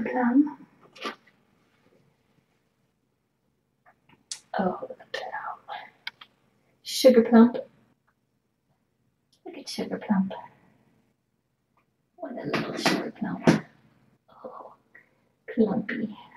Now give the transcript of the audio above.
Plum. Oh, the plum. Sugar Plump. Look at Sugar Plump. What a little Sugar Plump. Oh, Plumpy.